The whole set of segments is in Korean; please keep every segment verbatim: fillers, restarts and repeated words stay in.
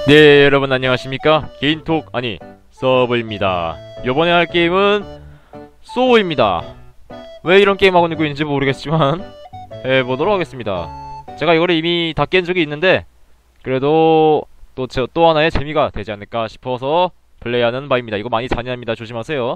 네, 여러분 안녕하십니까? 개인톡 아니 서브입니다. 요번에 할 게임은 소우입니다. 왜 이런 게임 하고 있는지 모르겠지만 해보도록 하겠습니다. 제가 이거를 이미 다 깬 적이 있는데 그래도 또, 저, 또 하나의 재미가 되지 않을까 싶어서 플레이하는 바입니다. 이거 많이 잔인합니다. 조심하세요.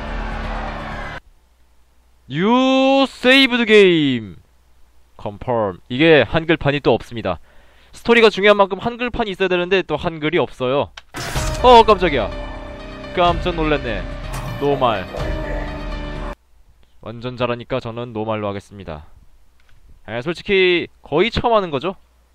You saved game confirm. 이게 한글판이 또 없습니다. 스토리가 중요한 만큼 한글판이 있어야 되는데 또 한글이 없어요. 어 깜짝이야. 깜짝 놀랐네. 노말. 완전 잘하니까 저는 노말로 하겠습니다. 에, 솔직히 거의 처음 하는 거죠?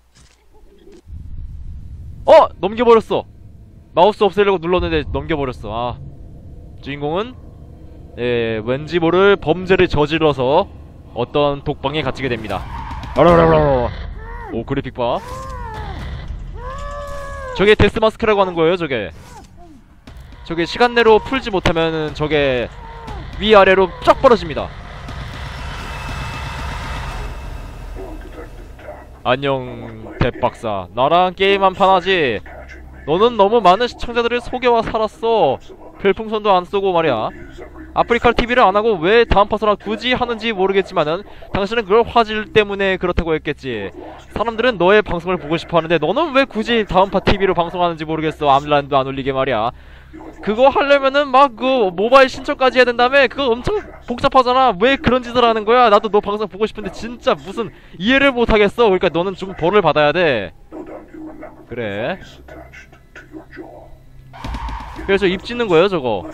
어! 넘겨버렸어. 마우스 없애려고 눌렀는데 넘겨버렸어. 아, 주인공은 예, 왠지 모를 범죄를 저질러서 어떤 독방에 갇히게 됩니다. 오, 그래픽 봐. 저게 데스마스크라고 하는 거예요. 저게 저게 시간 내로 풀지 못하면은 저게 위아래로 쫙 벌어집니다. 안녕 대박사. 나랑 게임 한판 하지? 너는 너무 많은 시청자들을 속여와 살았어. 별풍선도 안 쏘고 말이야. 아프리카 티비를 안하고 왜 다음 파서랑 굳이 하는지 모르겠지만은 당신은 그걸 화질 때문에 그렇다고 했겠지. 사람들은 너의 방송을 보고 싶어 하는데 너는 왜 굳이 다음파 티비로 방송하는지 모르겠어. 암란도 안 울리게 말이야. 그거 하려면은 막 그 모바일 신청까지 해야 된다며. 그거 엄청 복잡하잖아. 왜 그런 짓을 하는 거야. 나도 너 방송 보고 싶은데 진짜 무슨 이해를 못하겠어. 그러니까 너는 좀 벌을 받아야 돼. 그래. 그래서 입 찢는 거예요 저거.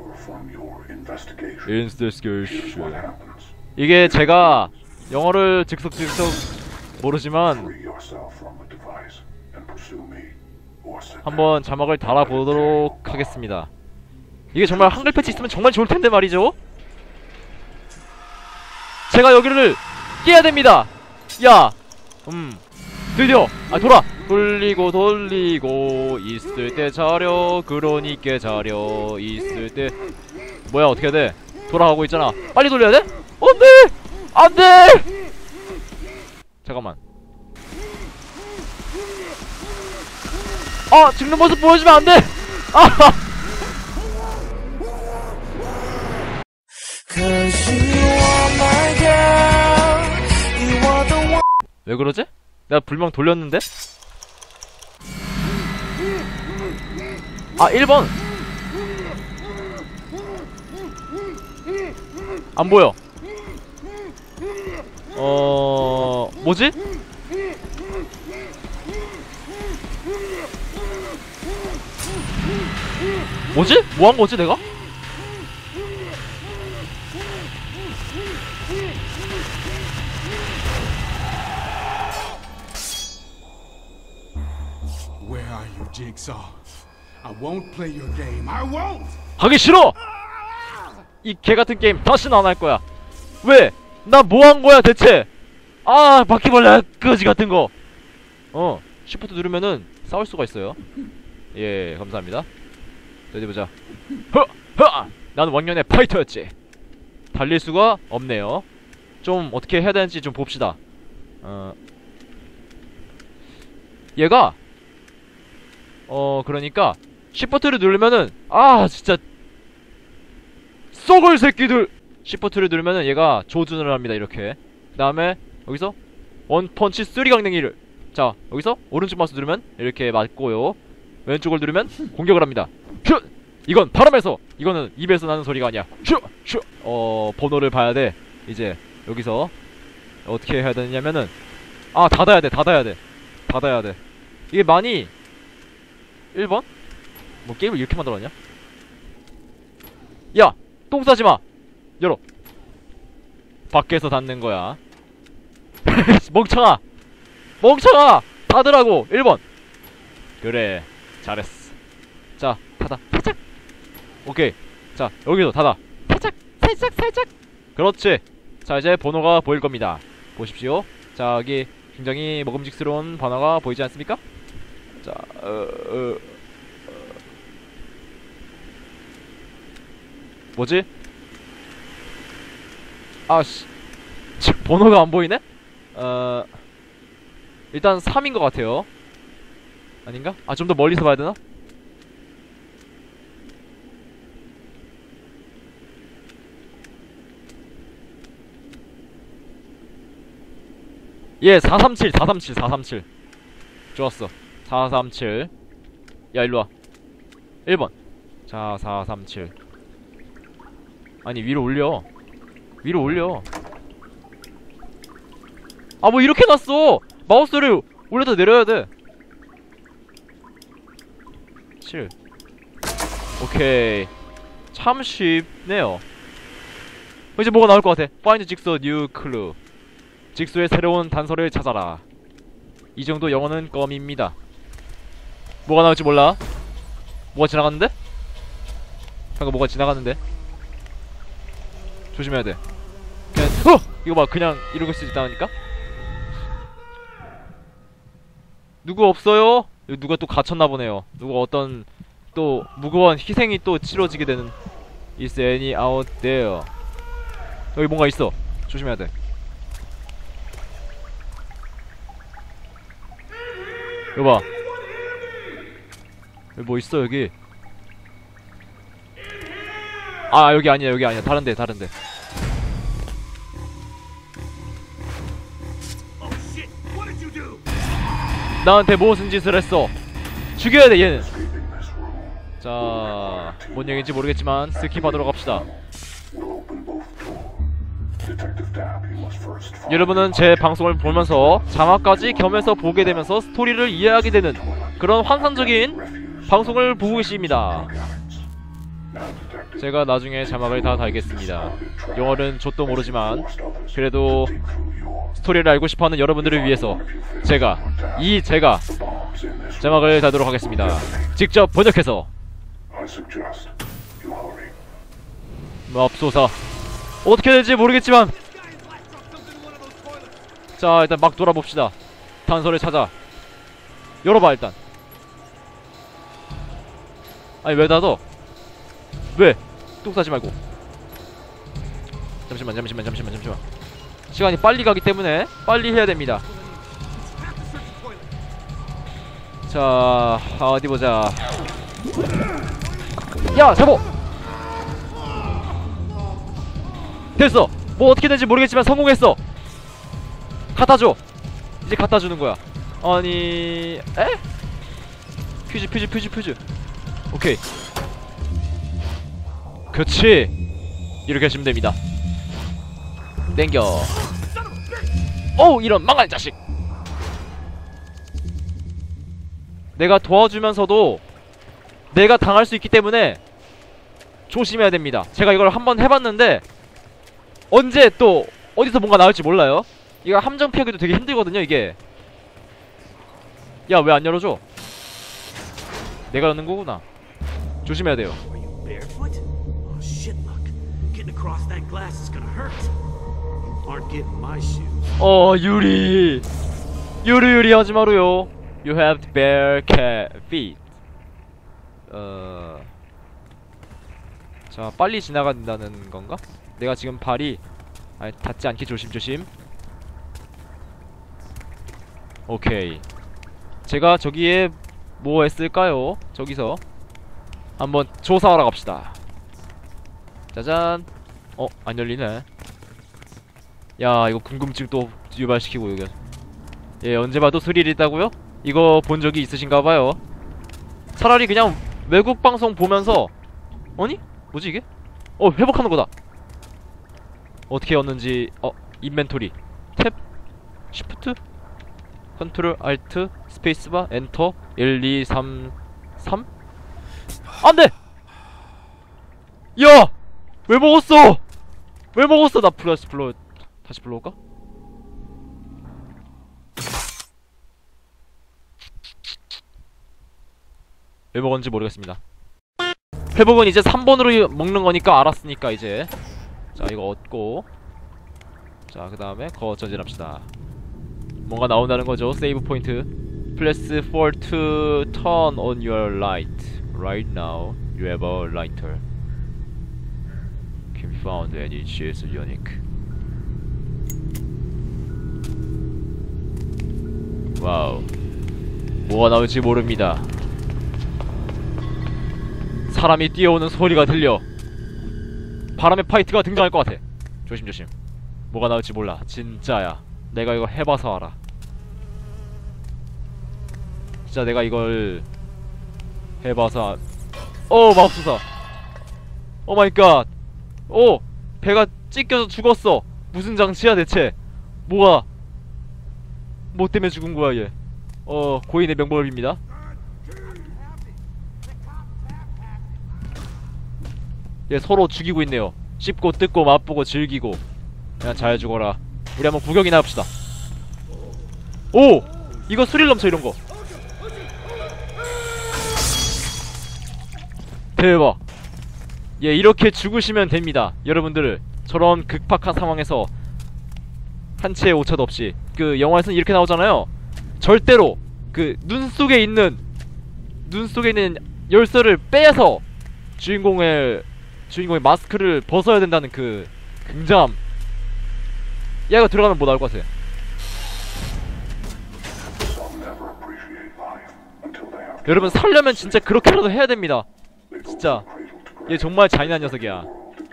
인스테스케이션. 이게 제가 영어를 즉석즉석 모르지만 한번 자막을 달아보도록 하겠습니다. 이게 정말 한글 패치 있으면 정말 좋을텐데 말이죠. 제가 여기를 깨야 됩니다. 야, 음, 드디어 아 돌아. 돌리고 돌리고 있을 때 자려. 그러니까 자려 있을 때. 뭐야 어떻게 해야 돼? 돌아가고 있잖아. 빨리 돌려야 돼? 안돼! 안돼! 잠깐만. 아! 죽는 모습 보여주면 안돼! 아! 왜 그러지? 내가 불명 돌렸는데? 아 일 번! 안 보여. 어... 뭐지? 뭐지? 뭐 한 거지 내가? Where are you, Jigsaw? I won't play your game. I won't. 하기 싫어! 이 개같은 게임 다시는 안 할 거야. 왜? 나 뭐 한 거야 대체? 아, 바퀴벌레 거지 같은 거. 어, 시프트 누르면은 싸울 수가 있어요. 예, 감사합니다. 어디 보자. 허! 허! 나는 왕년의 파이터였지. 달릴 수가 없네요. 좀 어떻게 해야 되는지 좀 봅시다. 어, 얘가 어, 그러니까 시프트를 누르면은 아, 진짜 썩을 새끼들! 시프트를 누르면은 얘가 조준을 합니다. 이렇게. 그 다음에 여기서 원펀치 쓰리 강냉이를. 자, 여기서 오른쪽 마우스 누르면 이렇게 맞고요. 왼쪽을 누르면 공격을 합니다. 슛! 이건 바람에서, 이거는 입에서 나는 소리가 아니야. 슛! 슛! 어... 번호를 봐야 돼. 이제 여기서 어떻게 해야 되냐면은 아, 닫아야 돼. 닫아야 돼. 닫아야 돼. 이게 많이 일 번? 뭐 게임을 이렇게 만들었냐? 야! 똥 싸지마! 열어. 밖에서 닫는 거야. 멍청아! 멍청아! 닫으라고! 일 번! 그래, 잘했어. 자, 닫아. 살짝! 오케이. 자, 여기서 닫아. 살짝! 살짝! 살짝! 그렇지! 자, 이제 번호가 보일 겁니다. 보십시오. 자, 여기 굉장히 먹음직스러운 번호가 보이지 않습니까? 자, 어, 어, 어. 뭐지? 아씨, 번호가 안 보이네? 어... 일단 삼인 것 같아요. 아닌가? 아, 좀 더 멀리서 봐야 되나? 예, 사삼칠, 사삼칠, 사삼칠. 좋았어. 사삼칠. 야, 일로와. 일 번. 자, 사삼칠. 아니, 위로 올려. 위로 올려. 아, 뭐 이렇게 놨어! 마우스를 올려다 내려야 돼. 칠. 오케이. 참 쉽네요. 이제 뭐가 나올 것 같아. Find Jigsaw new clue. 직수의 새로운 단서를 찾아라. 이 정도 영어는 껌입니다. 뭐가 나올지 몰라. 뭐가 지나갔는데? 방금 뭐가 지나갔는데? 조심해야 돼. 그냥, 어! 이거 봐, 그냥 이러고 있을 수 있다니까? 누구 없어요? 여기 누가 또 갇혔나 보네요. 누가 어떤 또 무거운 희생이 또 치러지게 되는. Is any out there? 여기 뭔가 있어. 조심해야 돼. 이거 봐. 여기 뭐 있어, 여기. 아, 여기 아니야, 여기 아니야. 다른데, 다른데. 나한테 무슨 짓을 했어? 죽여야 돼, 얘는. 자, 뭔 얘기인지 모르겠지만 스킵하도록 합시다. 여러분은 제 방송을 보면서 자막까지 겸해서 보게 되면서 스토리를 이해하게 되는 그런 환상적인 방송을 보고 계십니다. 제가 나중에 자막을 다 달겠습니다. 영어는 좆도 모르지만 그래도 스토리를 알고 싶어하는 여러분들을 위해서 제가 이 제가 자막을 달도록 하겠습니다. 직접 번역해서. 맙소사. 어떻게 될지 모르겠지만, 자, 일단 막 돌아봅시다. 단서를 찾아. 열어봐, 일단. 아니, 왜 닫어? 왜? 뚝 싸지 말고. 잠시만, 잠시만, 잠시만, 잠시만. 시간이 빨리 가기 때문에 빨리 해야 됩니다. 자, 어디 보자. 야, 잡어! 됐어! 뭐 어떻게 된지 모르겠지만 성공했어! 갖다줘! 이제 갖다주는 거야. 아니... 에? 퓨즈 퓨즈 퓨즈 퓨즈. 오케이. 그렇지! 이렇게 하시면 됩니다. 땡겨. 어우, 이런 망할 자식! 내가 도와주면서도 내가 당할 수 있기 때문에 조심해야 됩니다. 제가 이걸 한번 해봤는데 언제 또 어디서 뭔가 나올지 몰라요. 이거 함정 피하기도 되게 힘들거든요, 이게. 야, 왜 안 열어줘? 내가 여는 거구나. 조심해야 돼요. 어, 유리. 유리 유리 하지 마루요. You have bare feet. 어... 자, 빨리 지나간다는 건가? 내가 지금 발이 아니, 닿지 않게 조심조심. 오케이. 제가 저기에 뭐 했을까요? 저기서 한번 조사하러 갑시다. 짜잔. 어? 안 열리네. 야, 이거 궁금증 또 유발시키고. 여기 예, 언제 봐도 스릴 있다고요? 이거 본 적이 있으신가봐요. 차라리 그냥 외국 방송 보면서. 아니? 뭐지 이게? 어, 회복하는 거다. 어떻게 였는지. 어, 인벤토리 탭 시프트 컨트롤 알트 스페이스바 엔터 일 이 삼 삼. 안돼! 야! 왜 먹었어! 왜 먹었어! 나 플러스 불러 다시 불러올까? 왜 먹었는지 모르겠습니다. 회복은 이제 삼 번으로 먹는 거니까 알았으니까 이제. 자, 이거 얻고. 자, 그 다음에 거 전진합시다. 뭔가 나온다는 거죠. 세이브 포인트. Press four to turn on your light. Right now, you have a lighter. Can be found and it is unique. 와우. 뭐가 나올지 모릅니다. 사람이 뛰어오는 소리가 들려. 바람의 파이트가 등장할 것 같아. 조심조심. 뭐가 나올지 몰라. 진짜야. 내가 이거 해봐서 알아. 진짜 내가 이걸 해봐서 알... 어 마법수사. 오 마이 갓. 오 배가 찢겨서 죽었어. 무슨 장치야 대체. 뭐가 뭐 때문에 죽은 거야 얘. 어 고인의 명복을 빕니다. 얘 서로 죽이고 있네요. 씹고 뜯고 맛보고 즐기고. 그냥 잘 죽어라. 우리 한번 구경이나 합시다. 오! 이거 스릴 넘쳐 이런거. 대박. 예, 이렇게 죽으시면 됩니다. 여러분들 저런 극박한 상황에서 한 채의 오차도 없이. 그 영화에서는 이렇게 나오잖아요. 절대로 그 눈 속에 있는 눈 속에 있는 열쇠를 빼서 주인공의 주인공의 마스크를 벗어야 된다는 그 굉장함. 야 이거 들어가면 뭐 나올 것 같아. 여러분 살려면 진짜 그렇게라도 해야 됩니다. 진짜 얘 정말 잔인한 녀석이야.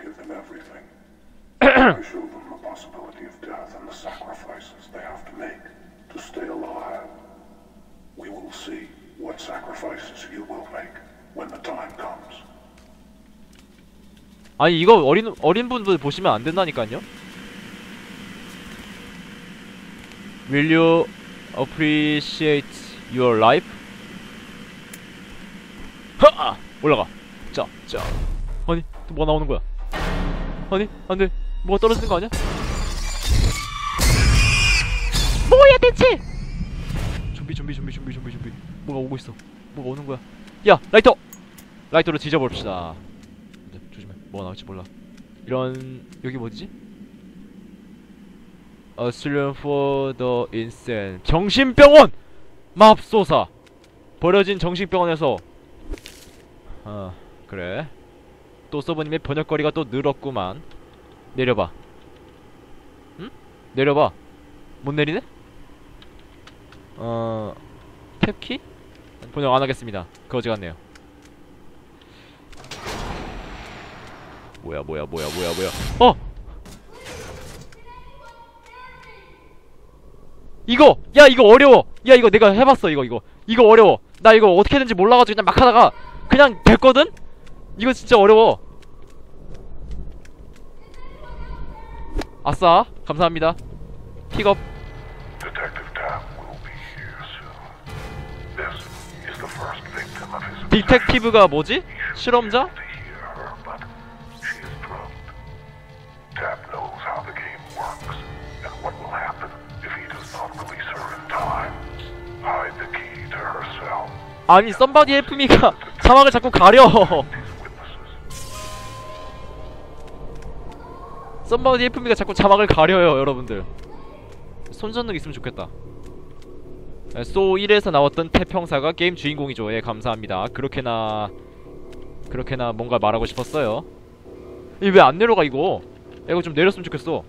아니 이거 어린 어린 분들 보시면 안 된다니까요. Will you appreciate your life? 하아! 올라가. 자, 자. 아니, 또 뭐가 나오는 거야? 아니, 안 돼. 뭐가 떨어지는 거 아니야? 뭐야 대체? 준비, 준비, 준비, 준비, 준비, 준비. 뭐가 오고 있어. 뭐가 오는 거야. 야, 라이터! 라이터로 뒤져봅시다. 조심해. 뭐가 나올지 몰라. 이런 여기 뭐지? Asylum for the insane. 정신병원! 맙소사. 버려진 정신병원에서. 아 그래. 또 서버님의 번역거리가 또 늘었구만. 내려봐. 응? 내려봐. 못 내리네? 어... 탭키? 번역 안하겠습니다. 거지 같네요. 뭐야 뭐야 뭐야 뭐야 뭐야. 어! 이거! 야 이거 어려워! 야 이거 내가 해봤어 이거 이거 이거 어려워. 나 이거 어떻게 하는지 몰라가지고 그냥 막 하다가 그냥 됐거든? 이거 진짜 어려워. 아싸 감사합니다. 픽업. 디텍티브가 뭐지? 실험자? 아니 썸바디 헬프미가 자막을 자꾸 가려. 썸바디 헬프미가 자꾸 자막을 가려요 여러분들. 손전등 있으면 좋겠다. 소 일에서 나왔던 태평사가 게임 주인공이죠. 예 감사합니다. 그렇게나 그렇게나 뭔가 말하고 싶었어요. 이 왜 안 내려가 이거. 야, 이거 좀 내렸으면 좋겠어.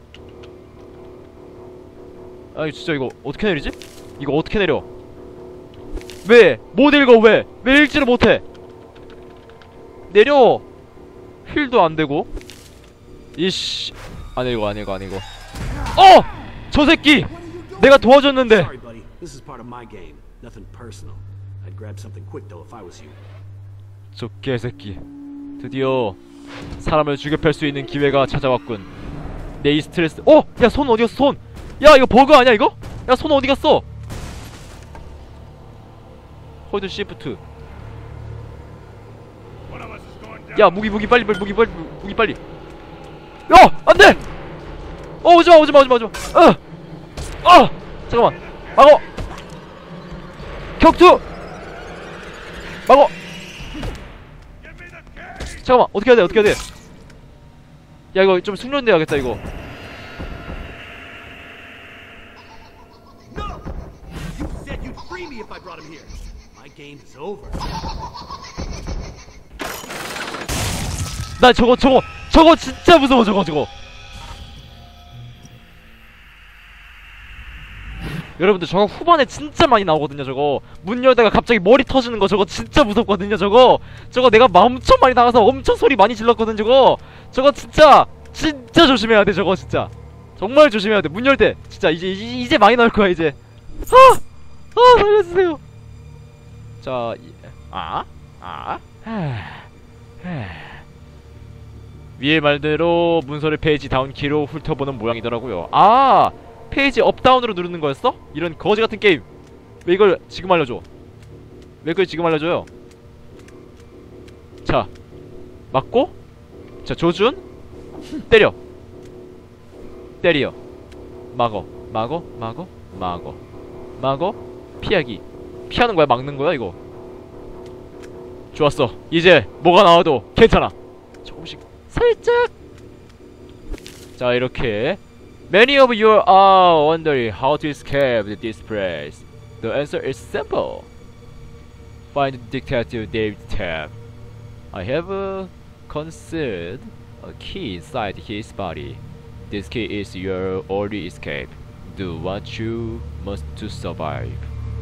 아니 진짜 이거 어떻게 내리지? 이거 어떻게 내려? 왜? 못 읽어 왜? 왜 읽지를 못해? 내려! 힐도 안되고. 이씨 아니고 아니고 아니고. 어! 저 새끼! 내가 도와줬는데! 저 개새끼 드디어 사람을 죽여 팰 수 있는 기회가 찾아왔군. 내 이 스트레스. 어! 야 손 어디갔어 손! 야 이거 버그 아니야 이거? 야 손 어디갔어? 홀드 시프트. 야 무기 무기 빨리 빨리 무기 빨리 무기 빨리. 야 안돼. 어 오지마 오지마 오지마 오지마. 어. 어 잠깐만 막어. 격투 막어. 잠깐만 어떻게 해야 돼 어떻게 해야 돼. 야 이거 좀 숙련돼야겠다 이거. 나 저거 저거 저거 진짜 무서워 저거 저거. 여러분들 저거 후반에 진짜 많이 나오거든요. 저거 문 열다가 갑자기 머리 터지는 거 저거 진짜 무섭거든요. 저거 저거 내가 엄청 많이 나가서 엄청 소리 많이 질렀거든. 저거 저거 진짜 진짜 조심해야 돼. 저거 진짜 정말 조심해야 돼. 문 열 때 진짜 이제 이제, 이제 많이 나올 거야 이제. 아! 아 살려주세요. 자, 이, 아? 아? 위의 말대로 문서를 페이지 다운키로 훑어보는 모양이더라고요. 아! 페이지 업다운으로 누르는 거였어? 이런 거지 같은 게임. 왜 이걸 지금 알려줘? 왜 그걸 지금 알려줘요? 자, 맞고, 자 조준, 때려, 때려, 막어, 막어, 막어, 막어, 막어, 피하기. 피하는 거야, 막는 거야 이거. 좋았어. 이제 뭐가 나와도 괜찮아. 조금씩 살짝. 자 이렇게. Many of you are wondering how to escape this place. The answer is simple. Find Detective David Tapp. I have uh, concealed a key inside his body. This key is your only escape. Do what you must to survive.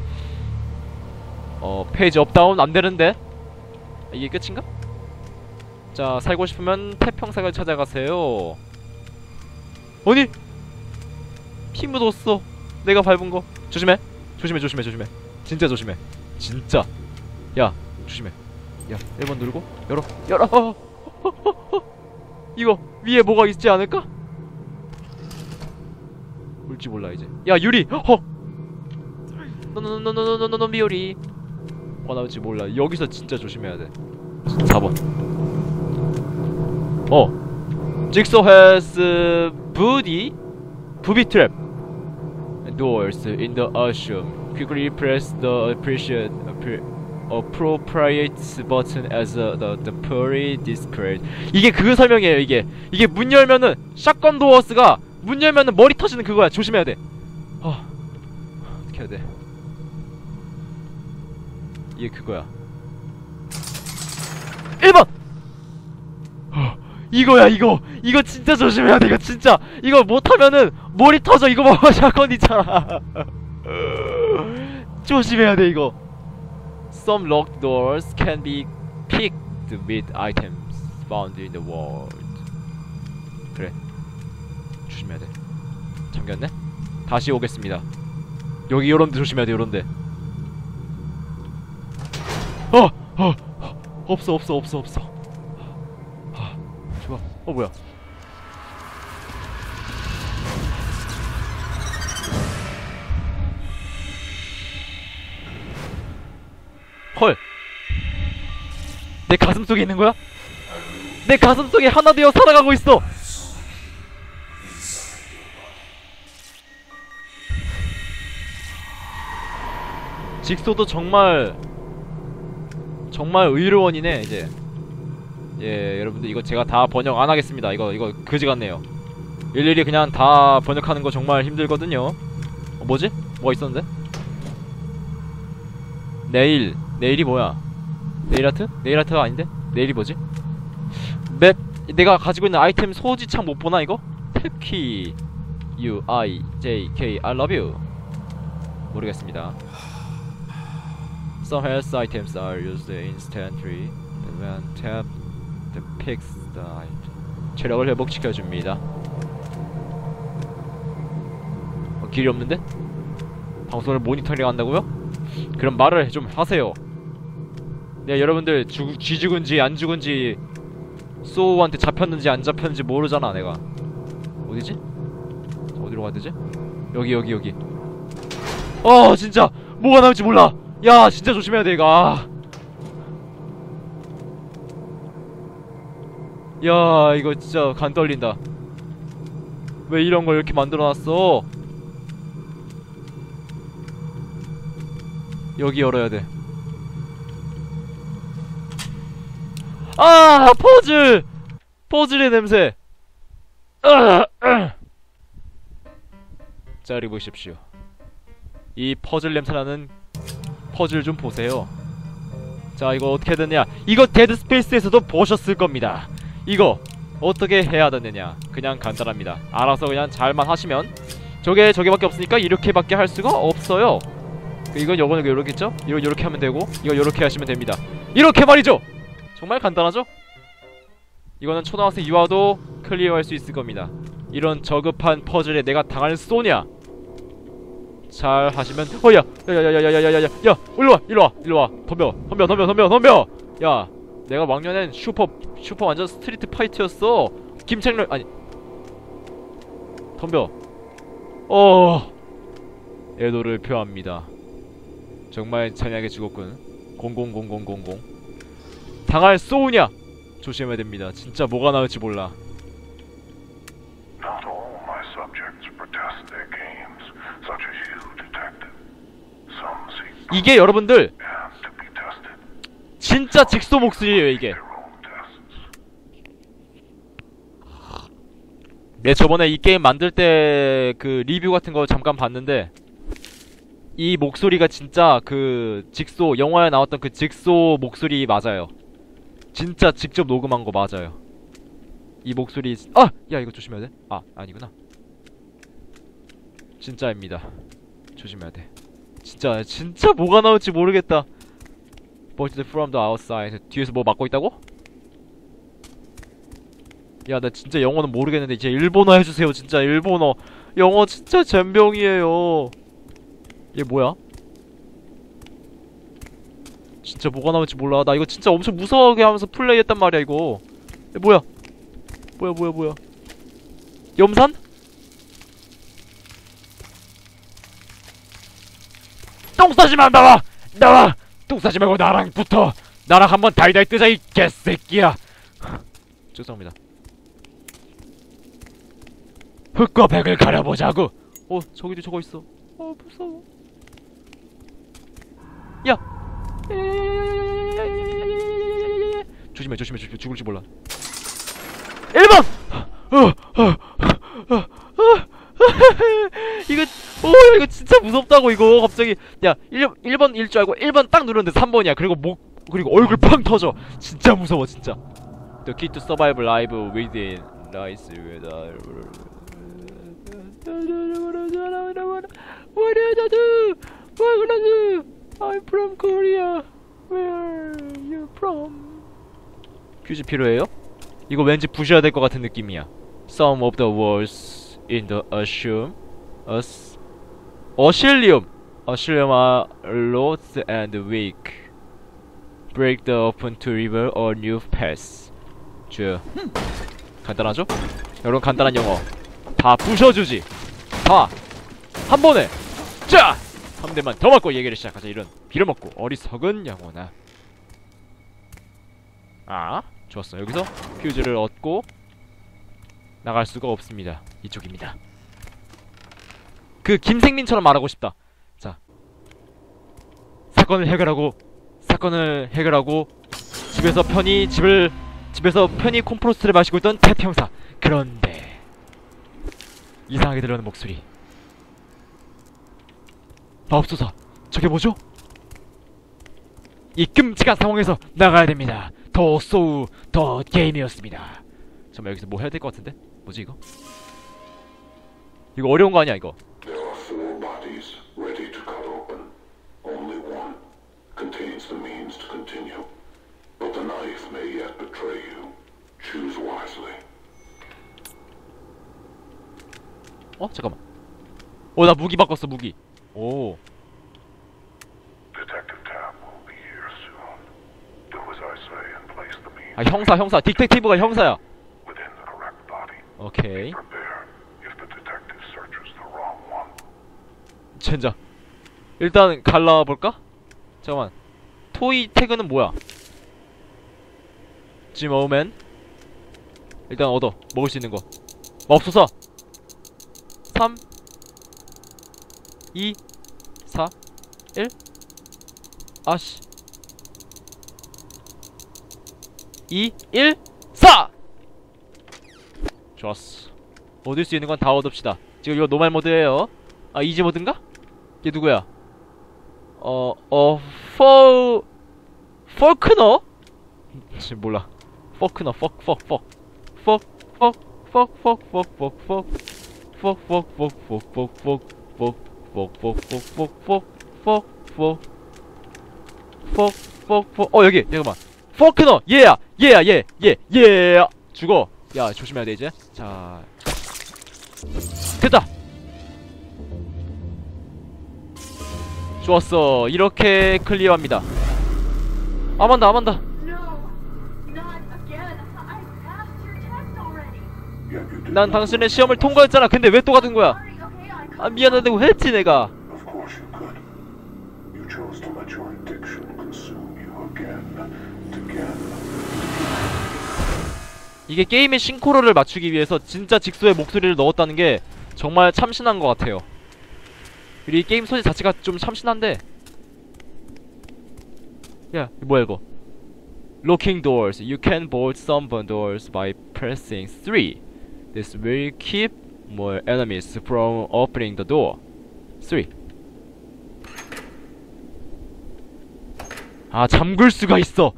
어, 페이지 업다운 안 되는데? 이게 끝인가? 자, 살고 싶으면 태평색을 찾아가세요. 아니! 피 묻었어. 내가 밟은 거. 조심해. 조심해, 조심해, 조심해. 진짜 조심해. 진짜. 야, 조심해. 야, 일 번 누르고 열어. 열어. 이거 위에 뭐가 있지 않을까? 뭘지 몰라 이제. 야, 유리. 허. 노노노노노노노노 미유리. 뭐 나올지 몰라. 여기서 진짜 조심해야 돼. 사 번. 어. Jigsaw has uh, booty, booby trap doors in the assume. Quickly press the appreciate appre, appropriate button as uh, the the purely discreet. 이게 그 설명이에요. 이게 이게 문 열면은 샷건 도어스가 문 열면은 머리 터지는 그거야. 조심해야 돼. 아, 어떻게 해야 돼? 이게 그거야. 일 번! 이거야 이거! 이거 진짜 조심해야 돼. 이거 진짜 이거 못하면은 머리 터져. 이거 봐. 샷건 있잖아. 조심해야 돼 이거. Some locked doors can be picked with items found in the world. 그래, 조심해야 돼. 잠겼네? 다시 오겠습니다. 여기 요런데 조심해야 돼. 요런데. 어! 어! 어! 없어 없어 없어 없어. 아, 좋아. 어 뭐야? 헐! 내 가슴 속에 있는 거야? 내 가슴 속에 하나 되어 살아가고 있어! 직소도 정말 정말 의료원이네 이제. 예, 여러분들 이거 제가 다 번역 안 하겠습니다. 이거 이거 그지 같네요. 일일이 그냥 다 번역하는 거 정말 힘들거든요. 어, 뭐지? 뭐가 있었는데? 네일. 네일이 뭐야? 네일 아트? 네일 아트가 아닌데? 네일이 뭐지? 맵. 내가 가지고 있는 아이템 소지창 못 보나 이거? 탭키 U I J K I love you. 모르겠습니다. Some health items are used instantly when tapped. The pigs died. 체력을 회복시켜줍니다. 어, 길이 없는데? 방송을 모니터링 한다고요? 그럼 말을 좀 하세요. 내가 여러분들 죽, 쥐 죽은지 안 죽은지 소우한테 잡혔는지 안 잡혔는지 모르잖아 내가. 어디지? 어디로 가야 되지? 여기 여기 여기. 어 진짜 뭐가 나올지 몰라. 야 진짜 조심해야 돼 이거. 아. 야 이거 진짜 간 떨린다. 왜 이런 걸 이렇게 만들어놨어? 여기 열어야 돼. 아 퍼즐! 퍼즐의 냄새. 자 여기 보십시오. 이 퍼즐 냄새나는 퍼즐 좀 보세요. 자 이거 어떻게 됐냐. 이거 데드 스페이스에서도 보셨을 겁니다. 이거 어떻게 해야 되느냐. 그냥 간단합니다. 알아서 그냥 잘만 하시면 저게 저게밖에 없으니까 이렇게밖에 할 수가 없어요. 이건 요거는 요렇겠죠? 이거 요렇게 하면 되고 이거 요렇게 하시면 됩니다. 이렇게 말이죠! 정말 간단하죠? 이거는 초등학생 유아도 클리어할 수 있을 겁니다. 이런 저급한 퍼즐에 내가 당할 쏘냐? 잘 하시면 어야 야야야야야야야야 야 일로와 일로와 일로와 덤벼 덤벼 덤벼 덤벼 덤벼 야 내가 왕년엔 슈퍼 슈퍼 완전 스트리트 파이트였어. 김창렬 아니 덤벼. 어 애도를 표합니다. 정말 잔인하게 죽었군. 공공공공공공 당할 쏘우냐 조심해야 됩니다. 진짜 뭐가 나올지 몰라. Not all my subjects protest their games, such as you, detective. Some seek 이게 여러분들 and to be tested. 진짜 직소 목소리예요 이게. Their own tests. 네 저번에 이 게임 만들 때 그 리뷰 같은 거 잠깐 봤는데 이 목소리가 진짜 그 직소 영화에 나왔던 그 직소 목소리 맞아요. 진짜 직접 녹음한 거 맞아요. 이 목소리 아! 야 이거 조심해야 돼. 아 아니구나. 진짜입니다. 조심해야 돼. 진짜 진짜 뭐가 나올지 모르겠다. But from the outside. 뒤에서 뭐 막고 있다고? 야 나 진짜 영어는 모르겠는데 이제 일본어 해주세요. 진짜 일본어. 영어 진짜 젬병이에요. 얘 뭐야? 진짜 뭐가 나올지 몰라. 나 이거 진짜 엄청 무서워하게 하면서 플레이했단 말이야 이거. 얘 뭐야? 뭐야 뭐야 뭐야? 염산? 똥 싸지마 나와! 나와! 똥 싸지 말고 나랑 붙어! 나랑 한번 달달 뜨자 이 개새끼야! 죄송합니다. 흙과 백을 가려보자고! 어 저기도 저거 있어. 어 무서워. 야! 조심해 조심해 조심해 죽을지 몰라. 일 번! 이거 오 이거 진짜 무섭다고 이거 갑자기 야 일 번 일 줄 알고 일 번 딱 누르는데 삼 번이야. 그리고 목 그리고 얼굴 팡 터져. 진짜 무서워 진짜. The key to survive life within lies with What did I do? What did I do? I'm from Korea. Where are you from? 퀴즈 필요해요? 이거 왠지 부셔야 될 것 같은 느낌이야. Some of the words in the assume, as, Oscillium, Oscillium are loads and weak. Break the open to river or new pass. 주. 간단하죠? 여러분 간단한 영어. 다 부셔주지. 다 한 번에. 자, 한 대만 더 맞고 얘기를 시작하자. 이런 빌어먹고 어리석은 영혼아. 아, 좋았어. 여기서 퓨즈를 얻고 나갈 수가 없습니다. 이쪽입니다. 그 김생민처럼 말하고 싶다. 자, 사건을 해결하고 사건을 해결하고 집에서 편히 집을 집에서 편히 콤프로스트를 마시고 있던 태평사. 그런데 이상하게 들려오는 목소리. 마법소사, 저게 뭐죠? 이 끔찍한 상황에서 나가야 됩니다. 더 소우, 더 게임이었습니다. 잠깐만 여기서 뭐 해야 될 것 같은데? 뭐지 이거? 이거 어려운 거 아니야 이거? There are four bodies ready to cut open. Only one contains the means to continue. But the knife may yet betray you. Choose wisely. 어? 잠깐만. 어, 나 무기 바꿨어 무기. 오. Detective Tab will be here soon. Do as I say and place the means 아 형사 형사. 딕텍티브가 형사야. within the correct body. 오케이. Prepare if the detective searches the wrong one. 젠장. 일단 갈라볼까? 잠깐만. 토이 태그는 뭐야? 짐 어우맨. 일단 얻어. 먹을 수 있는 거. 맙소사. 삼 이 사 일. 아씨. 이 일 사. 좋았어. 얻을 수 있는 건 다 얻읍시다. 지금 이거 노말 모드예요. 아 이지 모드인가? 얘 누구야? 어, 어, 포, 포크너? 지금 몰라. 포크너, 퍽, 퍽, 퍽, 퍽, 퍽, 퍽, 퍽, 퍽, 퍽, 퍽, 퍽퍽퍽퍽퍽퍽퍽퍽퍽퍽퍽퍽퍽퍽퍽퍽퍽 어 여기 잠깐만 포크너 얘야 얘야 얘 얘 얘야 죽어 야 조심해야 돼 이제 자 됐다 좋았어 이렇게 클리어합니다 아만다 아만다 난 당신의 시험을 통과했잖아 근데 왜 또 같은 거야 아 미안하다고 했지 내가 이게 게임의 싱크로를 맞추기 위해서 진짜 직소의 목소리를 넣었다는 게 정말 참신한 것 같아요. 그리고 이 게임 소재 자체가 좀 참신한데 야 뭐야 이거 Locking doors. You can bolt some doors by pressing three. This will keep more enemies from opening the door. three. 아 잠글 수가 있어.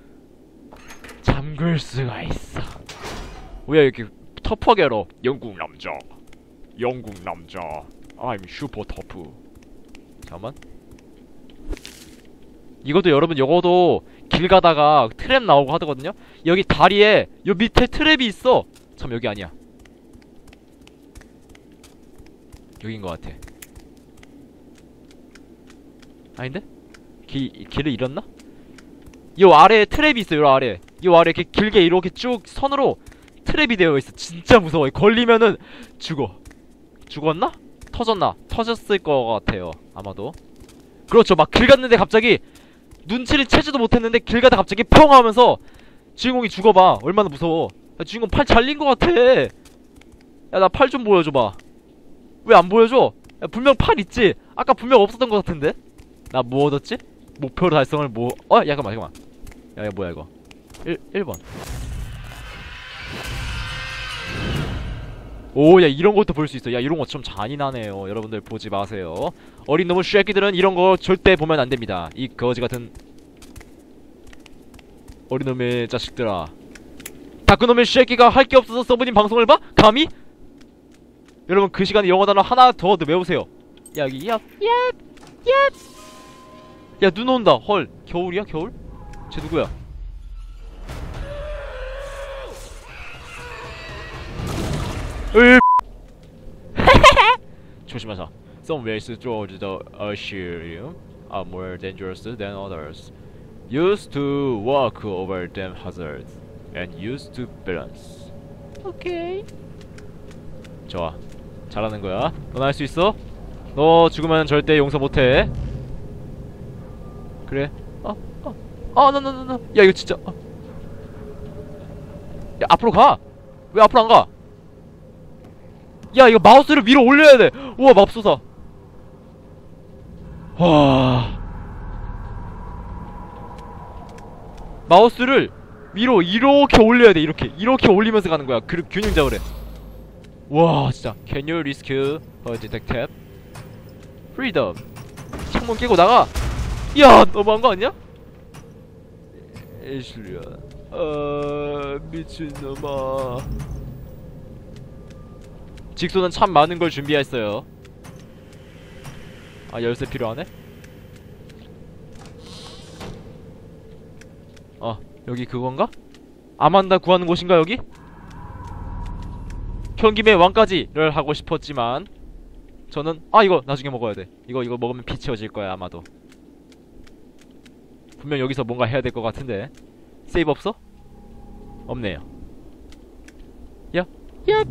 잠글 수가 있어. 뭐야 이렇게 터프하게 알아. 영국 남자. 영국 남자. I'm super tough. 잠깐만. 이것도 여러분 요거도 길 가다가 트랩 나오고 하거든요. 여기 다리에 요 밑에 트랩이 있어. 참 여기 아니야. 여긴 것 같아. 아닌데? 기, 길을 잃었나? 요 아래에 트랩이 있어. 요 아래. 요 아래 이렇게 길게 이렇게 쭉 선으로 트랩이 되어 있어. 진짜 무서워. 걸리면은 죽어. 죽었나? 터졌나? 터졌을 것 같아요. 아마도. 그렇죠. 막 길 갔는데 갑자기 눈치를 채지도 못했는데 길 가다 갑자기 펑 하면서 주인공이 죽어봐. 얼마나 무서워. 야, 주인공 팔 잘린 것 같아. 야 나 팔 좀 보여줘봐. 왜 안 보여줘? 야 분명 팔 있지? 아까 분명 없었던 것 같은데? 나 뭐 얻었지? 목표 달성을 뭐.. 어? 잠깐만 잠깐만. 야 이거 뭐야 이거. 일, 일 번. 오, 야 이런 것도 볼 수 있어. 야 이런 거 좀 잔인하네요. 여러분들 보지 마세요. 어린 놈의 쉐끼들은 이런 거 절대 보면 안 됩니다. 이 거지 같은 어린 놈의 자식들아. 다 그놈의 쉐끼가 할 게 없어서 서브님 방송을 봐? 감히? 여러분 그 시간에 영어 단어 하나 더 외우세요. 야 여기 얍, 얍, 얍. 야 눈 온다. 헐 겨울이야 겨울? 쟤 누구야? 조심하자. Some ways towards the asylum are more dangerous than others. Used to walk over them hazards and used to balance. 오케이. 좋아. 잘하는 거야. 넌 할 수 있어? 너 죽으면 절대 용서 못해. 그래. 아, 아, 아, 나, 나, 나, 나. 야 이거 진짜. 아. 야 앞으로 가. 왜 앞으로 안 가? 야 이거 마우스를 위로 올려야 돼. 우와 맙소사. 와 마우스를 위로 이렇게 올려야 돼. 이렇게 이렇게 올리면서 가는 거야. 그 균형 잡으래. 와 진짜. Can you rescue a detective? Freedom. 창문 깨고 나가. 야 너무한 거 아니야? 에이슐리야. 어 미친놈아. 직소는 참 많은 걸 준비했어요. 아 열쇠 필요하네? 어 여기 그건가? 아만다 구하는 곳인가 여기? 현김의 왕까지를 하고 싶었지만 저는 아 이거 나중에 먹어야 돼. 이거 이거 먹으면 피 채워질 거야 아마도. 분명 여기서 뭔가 해야 될 것 같은데. 세이브 없어? 없네요. 야, 야.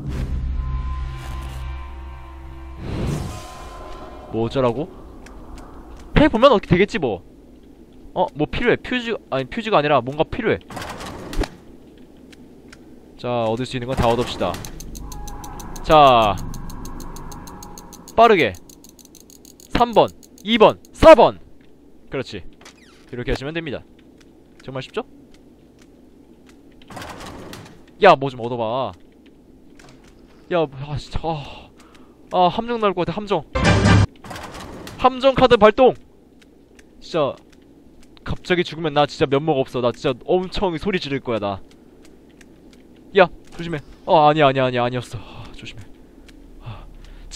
뭐 어쩌라고? 해보면 어떻게 되겠지 뭐. 어? 뭐 필요해. 퓨즈 아니 퓨즈가 아니라 뭔가 필요해. 자 얻을 수 있는 건 다 얻읍시다. 자 빠르게 삼 번 이 번 사 번 그렇지. 이렇게 하시면 됩니다. 정말 쉽죠? 야 뭐 좀 얻어봐. 야 아 진짜 아, 아 함정 나올 것 같아. 함정 함정 카드 발동! 진짜 갑자기 죽으면 나 진짜 면목 없어. 나 진짜 엄청 소리 지를 거야 나. 야 조심해. 어 아니야 아니야 아니야 아니었어. 아, 조심해.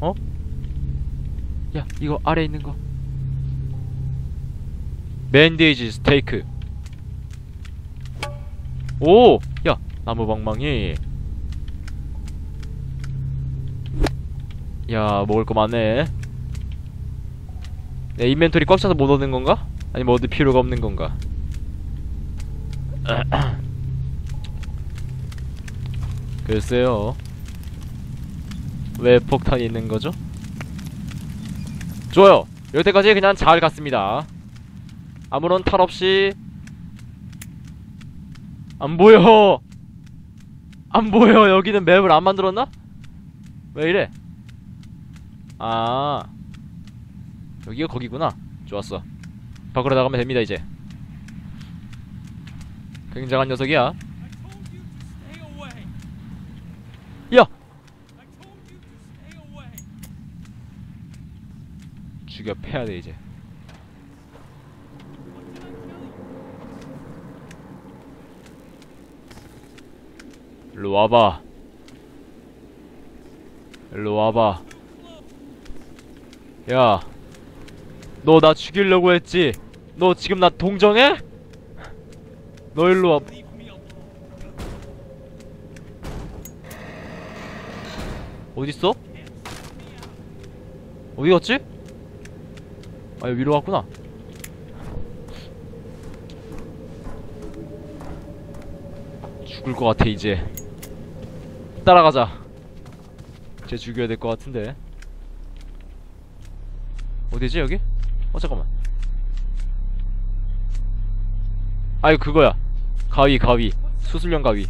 어? 야 이거 아래 있는 거 맨데이지 스테이크. 오! 야 나무방망이. 야 먹을 거 많네. 내 인벤토리 꽉 차서 못 얻는 건가? 아니면 얻을 필요가 없는 건가? 글쎄요. 왜 폭탄이 있는 거죠? 좋아요. 여태까지 그냥 잘 갔습니다. 아무런 탈 없이. 안 보여. 안 보여. 여기는 맵을 안 만들었나? 왜 이래? 아 여기가 거기구나. 좋았어. 밖으로 나가면 됩니다 이제. 굉장한 녀석이야. 야! 죽여 패야돼 이제. 일로 와봐. 일로 와봐. 야, 너 나 죽이려고 했지? 너 지금 나 동정해? 너 일로 와. 어딨어? 어디 갔지? 아 여기 위로 갔구나. 죽을 것 같아 이제. 따라가자. 쟤 죽여야 될 것 같은데. 어디지 여기? 어 잠깐만. 아유 그거야. 가위 가위. 수술용 가위.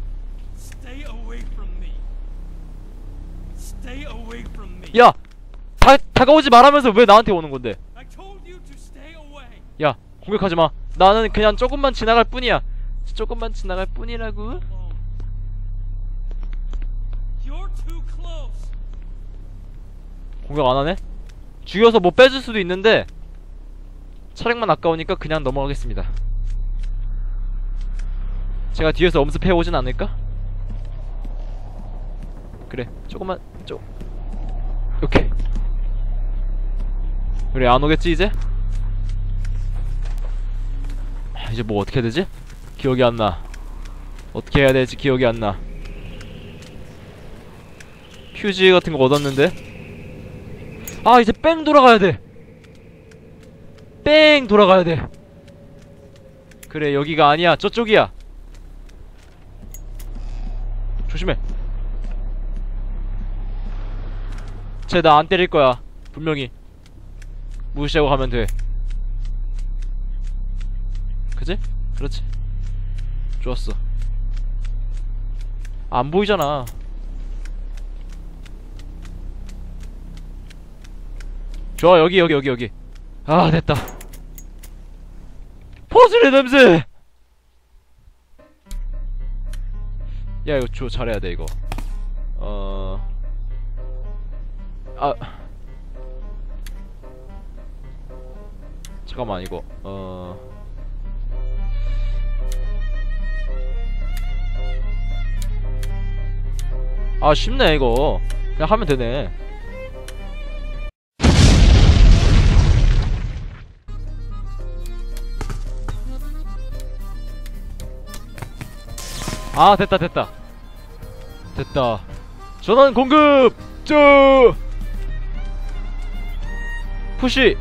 야! 다, 다가오지 말라면서 왜 나한테 오는 건데? 야 공격하지 마. 나는 그냥 조금만 지나갈 뿐이야. 조금만 지나갈 뿐이라고. 공격 안 하네? 죽여서 뭐 빼줄 수도 있는데 차량만 아까우니까 그냥 넘어가겠습니다. 제가 뒤에서 엄습해 오진 않을까? 그래 조금만 좀 오케이. 그래 안 오겠지 이제? 이제 뭐 어떻게 해야 되지? 기억이 안 나. 어떻게 해야 될지 기억이 안 나. 퓨즈 같은 거 얻었는데? 아 이제 뺑 돌아가야 돼. 뺑 돌아가야 돼. 그래 여기가 아니야 저쪽이야. 조심해. 쟤 나 안 때릴 거야 분명히. 무시하고 가면 돼. 그치? 그렇지. 좋았어. 안 보이잖아. 좋아 여기 여기 여기 여기. 아 됐다. 퍼즐의 냄새. 야 이거 줘 잘해야 돼 이거. 어... 아 잠깐만 이거 어... 아 쉽네 이거. 그냥 하면 되네. 아 됐다 됐다 됐다. 전원 공급! 쭈! 푸시!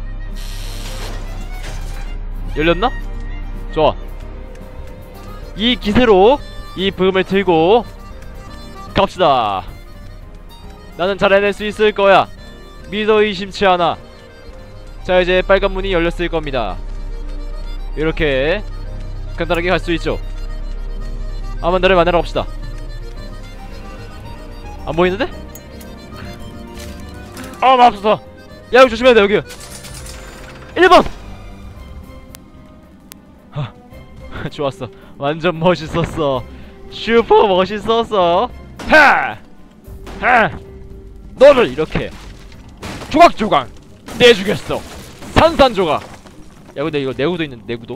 열렸나? 좋아. 이 기세로 이 부금을 들고 갑시다. 나는 잘 해낼 수 있을 거야. 믿어 의심치 않아. 자 이제 빨간 문이 열렸을 겁니다. 이렇게 간단하게 갈 수 있죠. 아만다를 만나러 갑시다. 안 보이는데? 아 맙소사. 야 여기 조심해야 돼 여기. 일 번! 하, 좋았어. 완전 멋있었어. 슈퍼 멋있었어. 하! 하! 너를 이렇게 조각조각 내주겠어. 산산조각. 야 근데 이거 내구도 있는데 내구도?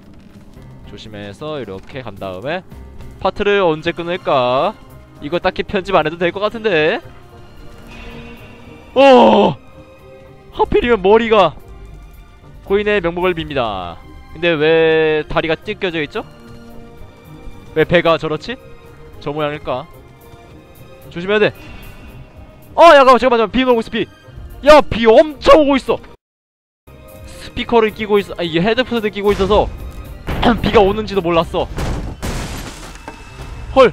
조심해서 이렇게 간 다음에 파트를 언제 끊을까? 이거 딱히 편집 안 해도 될 것 같은데? 어! 하필이면 머리가 고인의 명복을 빕니다. 근데 왜 다리가 찢겨져 있죠? 왜 배가 저렇지? 저 모양일까? 조심해야 돼. 어, 야, 잠깐만, 잠깐만, 비 오고 있어, 비. 야, 비 엄청 오고 있어. 스피커를 끼고 있어. 아, 이게 헤드폰을 끼고 있어서 비가 오는지도 몰랐어. 헐.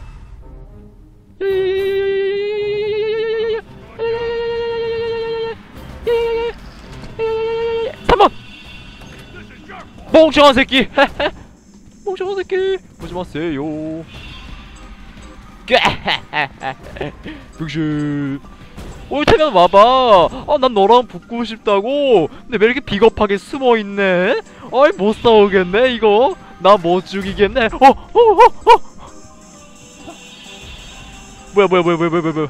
삼번 멍청한 새끼. 멍청한 새끼 보지 마세요. 병신. 올 테면 와봐. 아, 난 너랑 붙고 싶다고. 근데 왜 이렇게 비겁하게 숨어있네? 아이, 못 싸우겠네 이거. 나 못 죽이겠네. 어, 어, 어, 어. 뭐야 뭐야 뭐야 뭐야 뭐야 뭐야.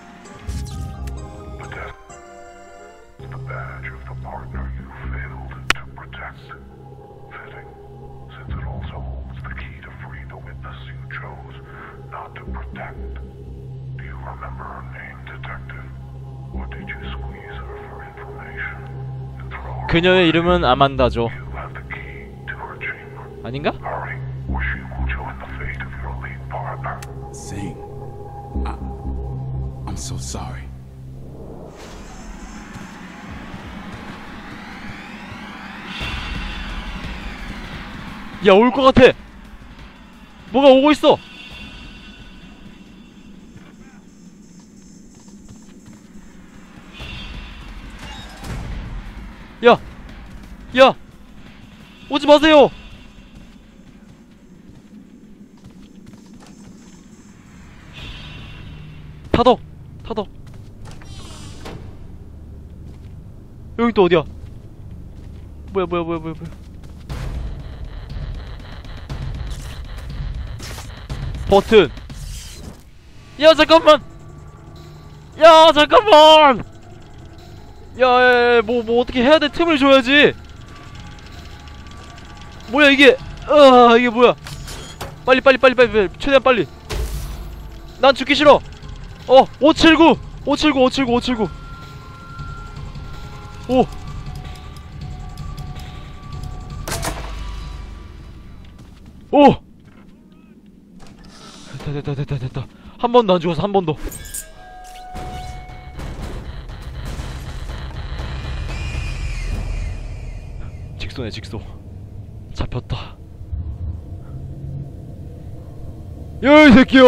그녀의 이름은 아만다죠. 아닌가? Zing. I, I'm so sorry. 야, 올 것 같아. 뭐가 오고 있어. 야, 야, 오지 마세요. 타더, 타더. 여기 또 어디야? 뭐야, 뭐야, 뭐야, 뭐야, 뭐야. 버튼. 야, 잠깐만. 야, 잠깐만. 야, 야, 야, 뭐, 뭐 어떻게 해야 돼? 틈을 줘야지. 뭐야 이게? 아, 이게 뭐야? 빨리, 빨리, 빨리, 빨리, 빨리, 최대한 빨리. 난 죽기 싫어. 어, 오칠구, 오칠구, 오칠구, 오칠구. 오. 오. 됐다, 됐다, 됐다, 됐다. 한 번도 안 죽었어, 한 번도. 직소네, 직소. 잡혔다. 야, 이 새끼야!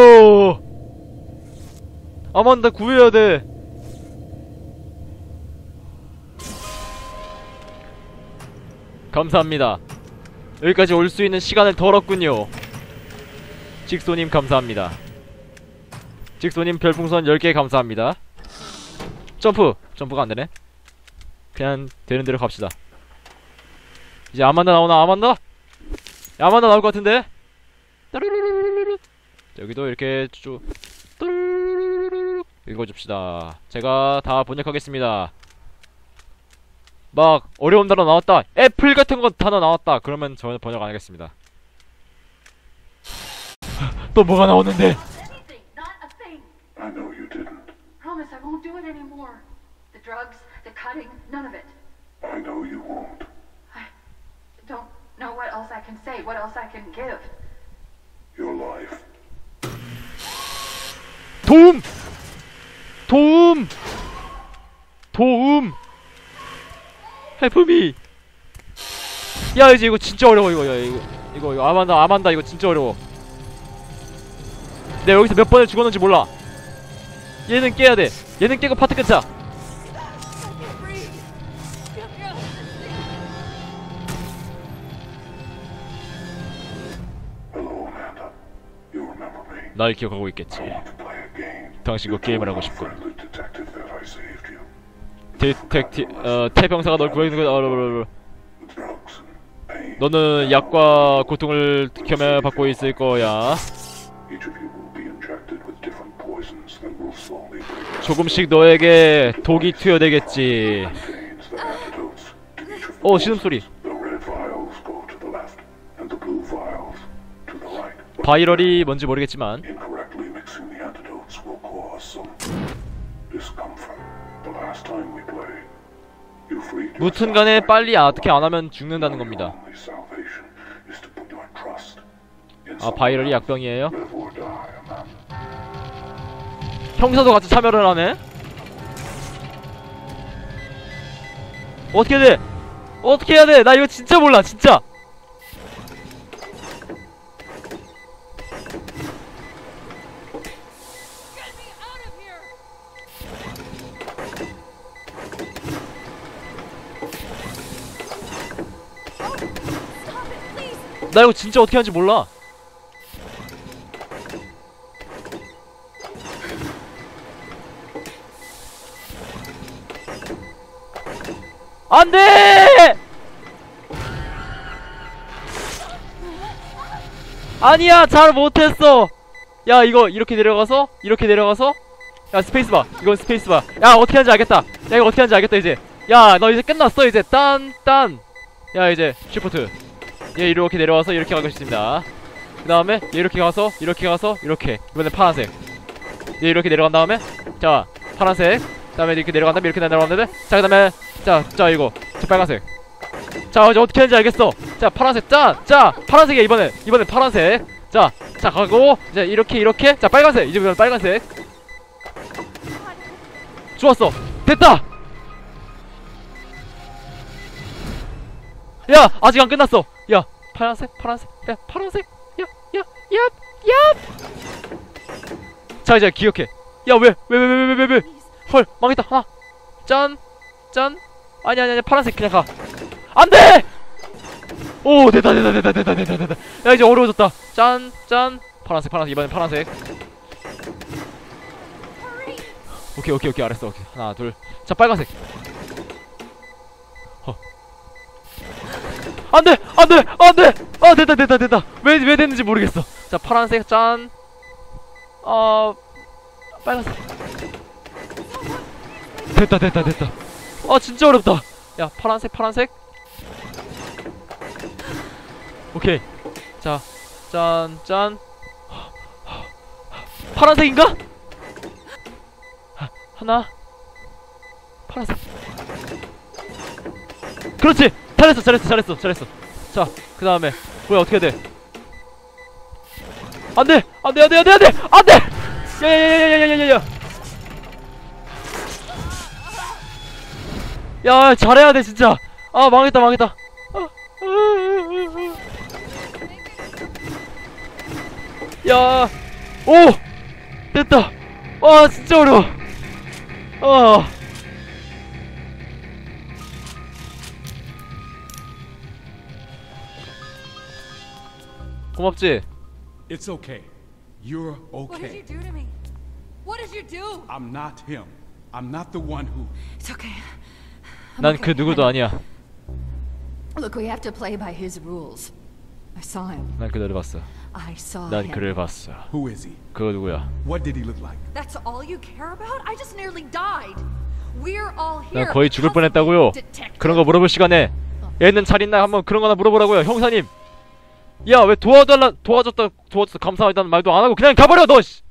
아만다 구해야 돼. 감사합니다. 여기까지 올 수 있는 시간을 덜었군요. 직소님 감사합니다. 직소님 별풍선 열 개 감사합니다. 점프! 점프가 안되네. 그냥 되는 대로 갑시다. 이제 아만다 나오나? 아만다? 야, 아만다 나올 것 같은데? 여기도 이렇게 쭉 읽어줍시다. 제가 다 번역하겠습니다. 막 어려운 단어 나왔다, 애플 같은 거 단어 나왔다, 그러면 저는 번역 안 하겠습니다. 또 뭐가 나오는데? I know you didn't. Promise I won't do it anymore. The drugs, the cutting, none of it. I know you won't. I don't know what else I can say, what else I can give. Your life. 도움! 도움! 도움! Help me! 야, 이제 이거 진짜 어려워. 이거, 야, 이거, 이거, 이거 아만다, 아만다, 이거 진짜 어려워. 내가 여기서 몇 번을 죽었는지 몰라. 얘는 깨야 돼. 얘는 깨고 파트 끊자. Hello, Amanda. You remember me? 날 기억하고 있겠지. I want to play a game. 당신과 게임을 하고 싶군. Friendly detective that I saved you. 디텍티, 어, 태병사가 널 구해주는 거, 어, 어, 어, 어. Drugs and pain. 너는 약과 고통을 겸해받고 있을 거야. Each of you will be injected with different poisons that will slowly break 조금씩 너에게 독이 투여되겠지. contains the antidotes to each of 어, the 신음소리. The red vials go to the left, and the blue vials to the right. But 바이럴이 뭔지 모르겠지만 incorrectly mixing the antidotes will cause some discomfort. The last 무튼 간에 빨리 어떻게 안 하면 죽는다는 겁니다. Only salvation is to put your trust in 아, 바이럴이 약병이에요? live or die, man. 형사도 같이 참여를 하네? 어떻게 돼? 어떻게 해야 돼? 나 이거 진짜 몰라, 진짜! 나 이거 진짜 어떻게 하는지 몰라. 안돼! 아니야, 잘 못했어. 야, 이거 이렇게 내려가서 이렇게 내려가서 야, 스페이스바. 이건 스페이스바. 야, 어떻게 하는지 알겠다. 야, 이거 어떻게 하는지 알겠다 이제. 야, 너 이제 끝났어 이제. 딴딴. 야, 이제 쉬프트. 얘 이렇게 내려와서 이렇게 가고 있습니다. 그 다음에 얘 이렇게 가서 이렇게 가서 이렇게. 이번엔 파란색. 얘 이렇게 내려간 다음에 자, 파란색. 그 다음에 이렇게 내려간 다음에 이렇게 내려갔는데 자, 그 다음에 자, 자 이거 자, 빨간색. 자, 이제 어떻게 하는지 알겠어. 자, 파란색. 자, 자, 파란색이야 이번엔. 이번엔 파란색. 자, 자 가고 이제 이렇게 이렇게. 자, 빨간색. 이제 이번엔 빨간색. 좋았어. 됐다. 야, 아직 안 끝났어. 야, 파란색, 파란색, 야, 파란색, 야, 야, 야, 야. 자, 이제 기억해. 야, 왜, 왜, 왜, 왜, 왜, 왜, 왜? 헐, 망했다. 하나, 짠, 짠. 아니, 아니, 아니, 파란색 그냥 가. 안 돼! 오, 됐다, 됐다, 됐다, 됐다, 됐다, 됐다. 야, 이제 어려워졌다. 짠, 짠. 파란색, 파란색. 이번엔 파란색. 오케이, 오케이, 오케이. 알았어. 오케이. 하나, 둘. 자, 빨간색. 안돼! 안돼! 안돼! 아, 됐다, 됐다, 됐다. 왜, 왜 됐는지 모르겠어. 자, 파란색, 짠. 어, 빨간색. 됐다, 됐다, 됐다. 아, 진짜 어렵다. 야, 파란색, 파란색. 오케이. 자, 짠, 짠. 파란색인가? 하나. 파란색. 그렇지! 잘했어, 잘했어, 잘했어, 잘했어. 자, 그 다음에 뭐야, 어떻게 해야 돼? 안돼! 안돼, 안돼, 안돼, 안돼! 안돼! 야야야야야야야야야! 야, 잘해야 돼 진짜. 아, 망했다, 망했다. 야, 오, 됐다. 와, 진짜 어려워. 아. 고맙지? It's okay. You're What did you okay. do to me? What did you do? I'm not him. I'm not the one who. It's okay. 난 그 누구도 아니야. Look, we have to play by his rules. I saw him. 난 그대를 봤어. I saw 난 him. 그를 봤어. Who is he? 그거 누구야? What did he look like? That's all you care about? I just nearly died. We're all here. 난 거의 죽을 because of 뻔했다고요. you, detective. 그런 거 물어볼 시간에 얘는 잘 있나 한번 그런 거나 물어보라고요, 형사님. 야, 왜 도와달라 도와줬다 도와줘서 감사하다는 말도 안 하고 그냥 가버려 너. 씨.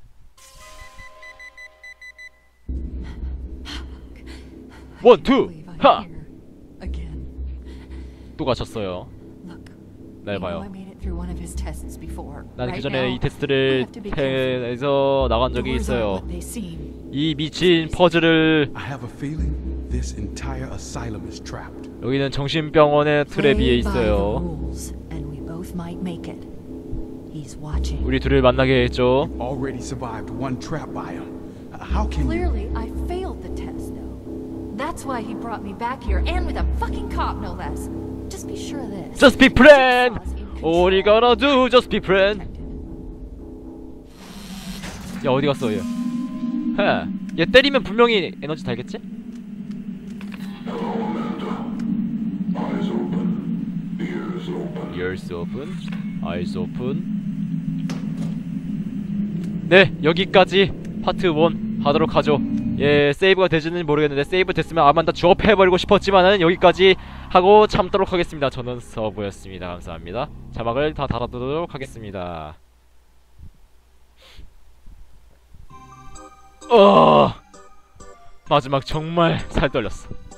원, 투, Believe I'm 하. here again. 또 갇혔어요. Look, 날 you know I 봐요. made it through one of his tests before. 난 Right 그전에 now, 이 테스트를 we have to be careful. 해서 나간 적이 Doors aren't 있어요. what they seem. 이 미친 퍼즐을 I have a feeling this entire asylum is trapped. 여기는 정신병원의 트랩 위에 Play by the 있어요. rules, and we both might make it. He's watching. 우리 둘을 만나게 했죠. Already survived one trap by him. How can you? Clearly, I failed the test, though. That's why he brought me back here, and with a fucking cop, no less. Just be sure of this. Just be friend. Jigsaw's in control. All you gotta do, just be friend. 야, 어디 갔어 얘? 헤, 얘 때리면 분명히 에너지 달겠지? Hello, Amanda. Eyes open. Ears open. Ears open, eyes open. 네, 여기까지 파트 일 하도록 하죠. 예, 세이브가 되지는 모르겠는데 세이브 됐으면 아만다 주업해버리고 싶었지만은 여기까지 하고 참도록 하겠습니다. 저는 서브였습니다. 감사합니다. 자막을 다 달아두도록 하겠습니다. 어, 마지막 정말 살 떨렸어.